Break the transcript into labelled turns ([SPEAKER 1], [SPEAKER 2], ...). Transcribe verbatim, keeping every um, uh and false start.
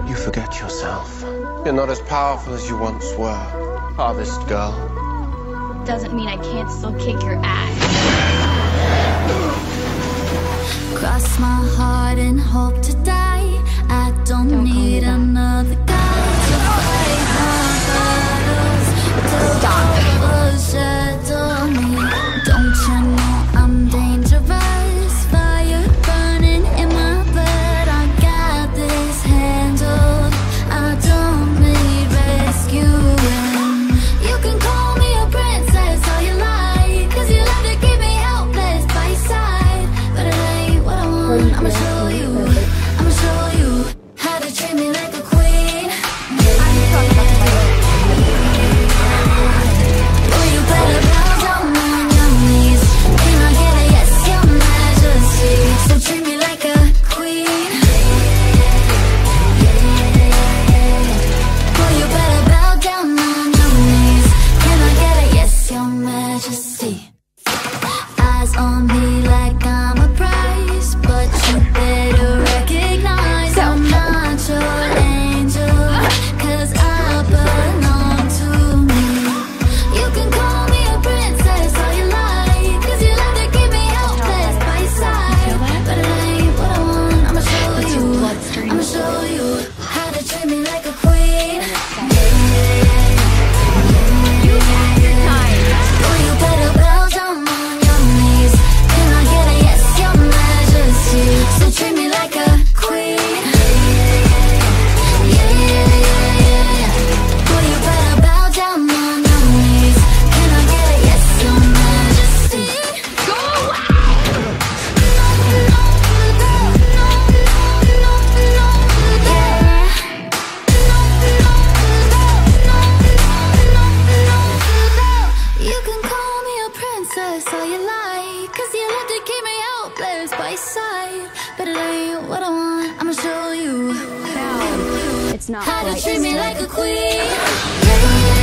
[SPEAKER 1] You forget yourself. You're not as powerful as you once were, harvest girl.
[SPEAKER 2] Doesn't mean I can't still kick your ass.
[SPEAKER 3] Cross my heart and hope to die. I don't, don't need another guy to fight my battles.
[SPEAKER 2] Stop.
[SPEAKER 3] Overshadow me. Don't you know I'm dangerous? Fire burning in my blood. I got this handled. I don't need rescuing. You can call me a princess all you like, 'cause you love to keep me helpless by your side. But it ain't what I want. I'ma show you, I'ma show you how to treat me like a queen. Oh, you better bow down on your knees. Can I get a yes, your majesty? So treat me like a queen. Oh, you better bow down on your knees. Can I get a yes, your majesty? Eyes on me like I'm a prize, but you better recognize I'm not your angel, 'cause I belong to me. You can call me a princess all you like, 'cause you love to keep me helpless by your side. But it ain't what I want. I'ma show you, I'ma show you how to treat me like a queen. Oh, you better bow down on your knees. Can I get a yes, your majesty? So treat me like a queen. Yeah, yeah, yeah, yeah. Oh, you better bow down on your knees. Can I get a yes, your majesty? Go! You can call me a princess all you like, 'cause you love to keep me helpless by your side. But it ain't what I want. I'ma show you
[SPEAKER 2] It's not
[SPEAKER 3] how to
[SPEAKER 2] right.
[SPEAKER 3] treat me like a queen. Yeah, yeah,